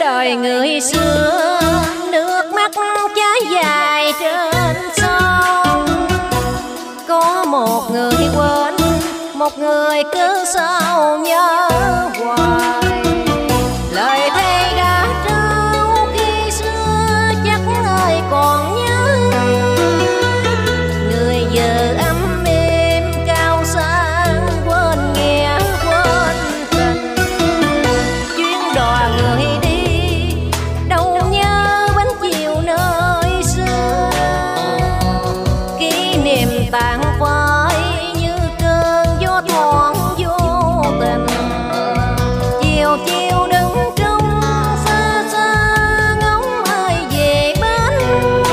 đời người xưa, nước mắt chảy dài trên sông. Có một người quên, một người cứ sao nhớ hoài. Lời thề đã trao khi xưa chắc ai còn nhớ. Người vợ ấm êm cao sang quên nghĩa quên tình. Chuyến đò người đi đâu nhớ bánh chiều nơi xưa. Kỷ niệm tàn phai như cơn gió thoảng vô tình. Chiều chiều đứng trong xa xa ngóng ai về bến.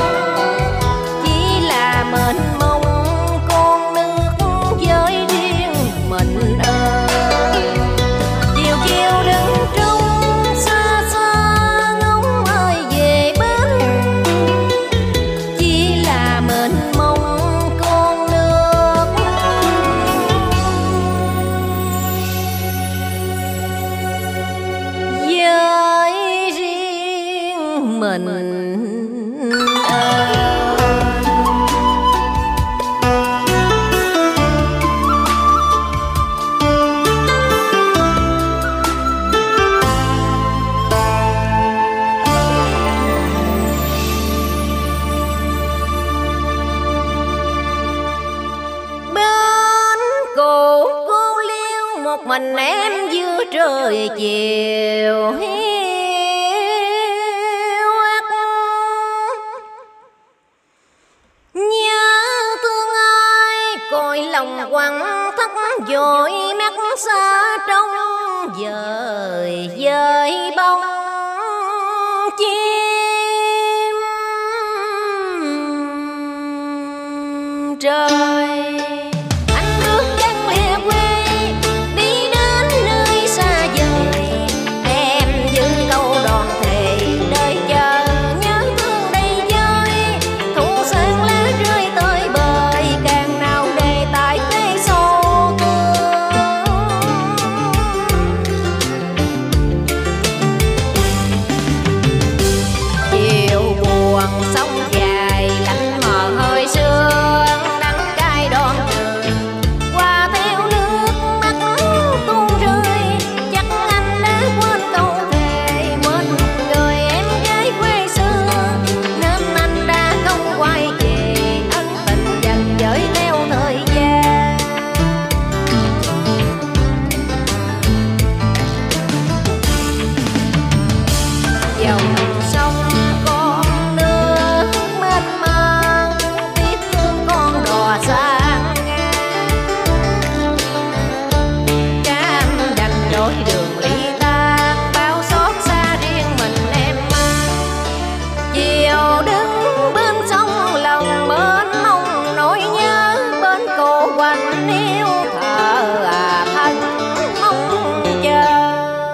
Chỉ là mênh mông con nước với riêng mình ơi. Chiều chiều đứng trong xa xa ngóng ai về bến. Chỉ là mênh mông con nước với riêng mình ơi. Bên cổ cô liêu một mình em giữa trời chiều hiu hắt. Nhớ thương ai cõi lòng quặn thắt dội mắt xa trong dời dời bóng chim trời. Anh bước chân lìa quê đi đến nơi xa vời. Em giữ câu đòn thề đời chờ nhớ thương đầy vơi. Thu sơn lá rơi tới bời càng nào để tại cây sâu thương. Chiều buồn sông dài lạnh mờ hơi sương đắng cay đón trời. Qua theo nước mắt tuôn rơi chắc anh đã quên câu thề quên người em gái quê xưa. Nên anh đã không quay về ân tình dần dời theo thời gian. Dòng sông con nước mênh mang tiếc thương con đò sang ngang. Cam đành đổi đường ly tan bao xót xa riêng mình em mang. Chiều đứng bên sông lòng mênh mông nỗi nhớ bên cô quạnh yêu thờ thân mong chờ.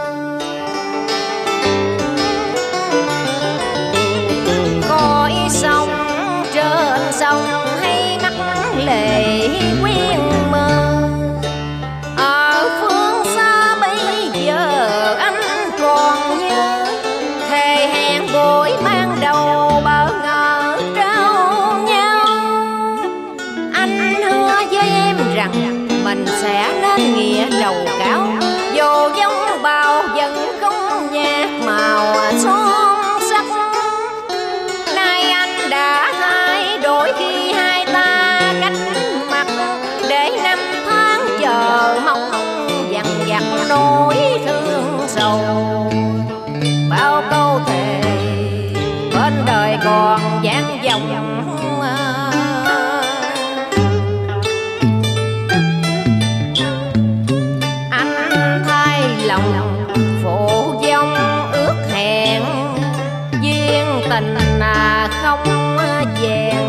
Cõi sông trên sông hay mắt lệ quyên mơ. Ở phương xa bây giờ anh còn nhớ. Thề hẹn buổi ban đầu bỡ ngỡ trao nhau. Anh hứa với em rằng mình sẽ nên nghĩa trầu cáo. Dù giống bao vẫn không nhạt màu son sắc. Nay anh đã thay đổi khi hai ta cách mặt. Để năm tháng chờ mong dằn vặt nỗi thương sầu. Bao câu thề bên đời còn vang vọng. Anh thay lòng phụ vong ước hẹn. Duyên tình không vẹn.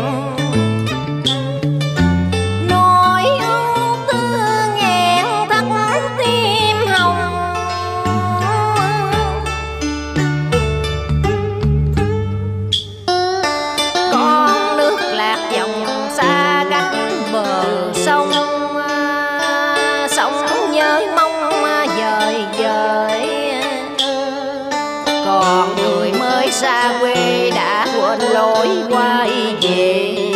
Nỗi ưu tư nghẹn thắt tim hồng. Con nước lạc dòng xa cách bờ sông. Sông nhớ mong dời dời. còn người mới xa quê đã quên lối quay về.